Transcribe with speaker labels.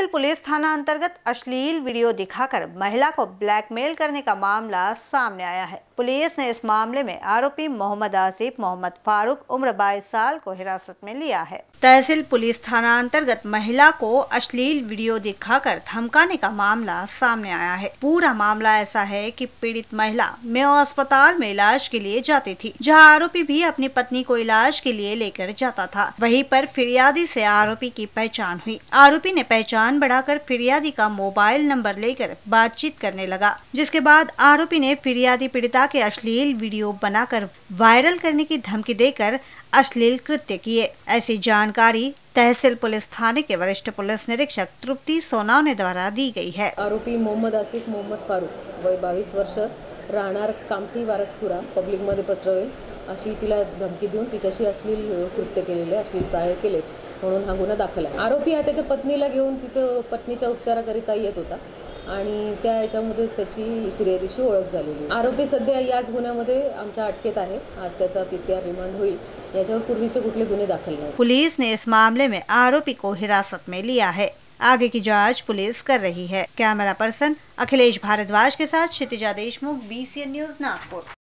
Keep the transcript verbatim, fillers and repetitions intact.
Speaker 1: तहसील police थाना अंतर्गत अश्लील वीडियो दिखाकर महिला को ब्लैकमेल करने का मामला सामने आया है। पुलिस ने इस मामले में आरोपी मोहम्मद आसिफ मोहम्मद फारूक उम्र बाईस साल को हिरासत में लिया है। तहसील पुलिस थाना अंतर्गत महिला को अश्लील वीडियो दिखाकर धमकाने का मामला सामने आया है। पूरा मामला ऐसा है कि पीड़ित महिला मेयो अस्पताल में इलाज के लिए जाती थी, जहां आरोपी भी अपनी पत्नी को इलाज के लिए लेकर जाता था। वहीं पर फिरियादी से आरोपी की पहचान हुई। आरोपी ने पहचान बढ़ाकर फिरियादी का मोबाइल नंबर लेकर बातचीत करने लगा, जिसके बाद आरोपी ने फिरियादी पीड़िता के अश्लील वीडियो बनाकर वायरल करने की धमकी देकर अश्लील कृत्य किए। ऐसी जानकारी तहसील पुलिस थाने के वरिष्ठ पुलिस निरीक्षक तृप्ति सोनावणे द्वारा दी गई है।
Speaker 2: आरोपी मोहम्मद आसिफ मोहम्मद फारूक वय बावीस वर्ष, राहणार कामठी वारसपुरा, पब्लिक मध्ये पसरवेल अशी तिला धमकी देऊन तिच्याशी अश्लील कृत्य केलेले, अश्लील चाळे केले म्हणून हा गुन्हा दाखल आहे। आरोपी हा त्याच्या पत्नीला घेऊन तिथं पत्नीच्या उपचाराकरिता येत होता आणि त्या याच्यामध्येच त्याची फिर्यादीशी ओळख झालेली। आरोपी सध्या याच गुन्ह्यामध्ये आमच्या अटकेत आहे। आज त्याचा पीसीआर रिमांड होईल। याच्यावर पूर्वीचे कुठले गुन्हे दाखल नाही।
Speaker 1: पुलिस ने इस मामले में आरोपी को हिरासत में लिया है। आगे की जांच पुलिस कर रही है। कैमरा पर्सन अखिलेश भारद्वाज के साथ क्षितिजा देशमुख, बीसीएन न्यूज, नागपुर।